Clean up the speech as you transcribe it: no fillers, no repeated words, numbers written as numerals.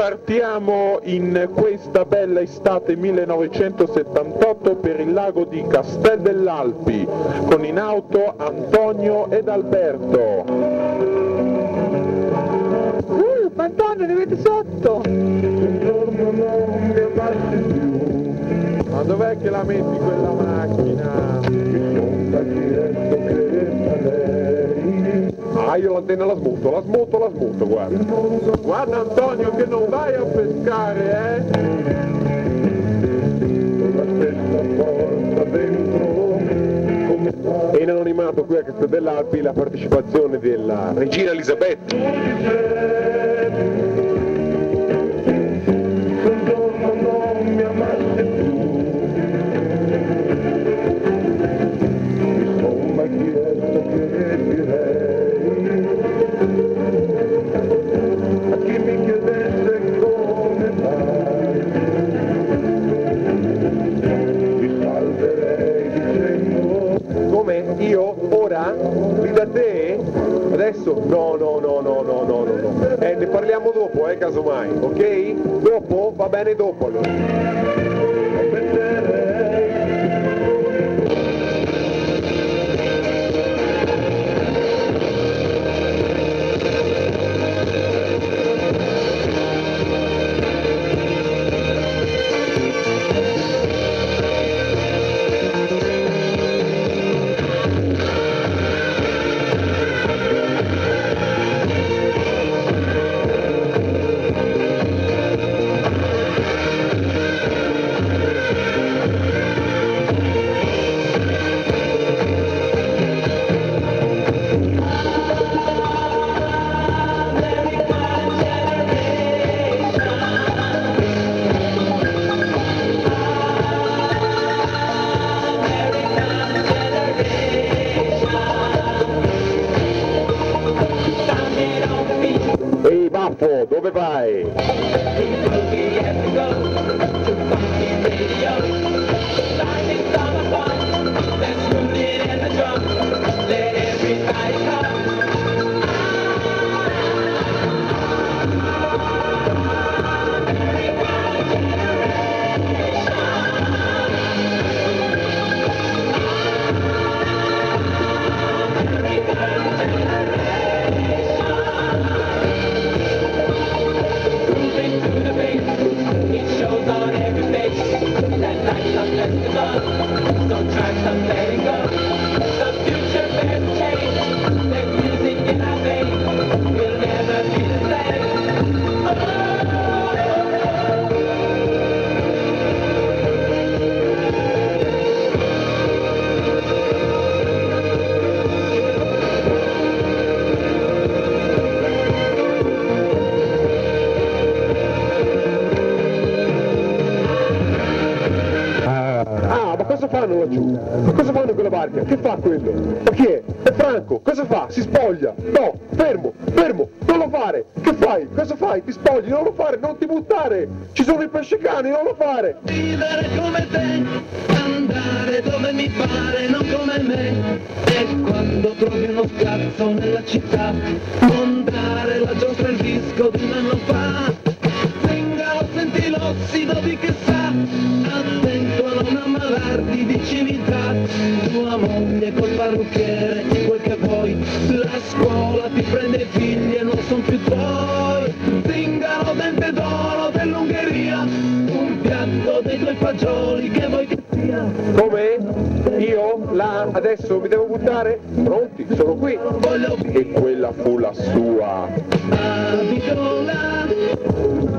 partiamo in questa bella estate 1978 per il lago di Castel dell'Alpi, con in auto Antonio ed Alberto. Antonio, li vedi sotto! Ma dov'è che la metti quella macchina? Ah, io l'antenna la smuto, guarda. Guarda Antonio che non vai a pescare, E in anonimato qui a Castel dell'Alpi la partecipazione della regina Elisabetta. Io ora? Lì da te? Adesso? No. Ne parliamo dopo, casomai, ok? Dopo? Va bene dopo allora. Ehi Baffo, dove vai? Cosa fanno laggiù? Ma cosa fanno in quella barca? Che fa quello? Ma chi è? È Franco! Cosa fa? Si spoglia! No! Fermo! Non lo fare! Che fai? Cosa fai? Ti spogli! Non lo fare! Non ti buttare! Ci sono i pescecani! Non lo fare! Vivere come te, andare dove mi pare, non come me. E quando trovi uno scazzo nella città, montare la giostra e il disco di un anno fa. Zingaro, senti l'ossido di che sa, attento a non ammalarti di civiltà. Tua moglie col parrucchiere, quel che vuoi, la scuola ti prende i figli e non son più tuoi. Zingaro, dente d'oro dell'Ungheria, un piatto dei tuoi fagioli che vuoi che sia. Come? Io? Là? Adesso mi devo buttare? Pronti? Sono qui. E quella fu la sua. Abito là.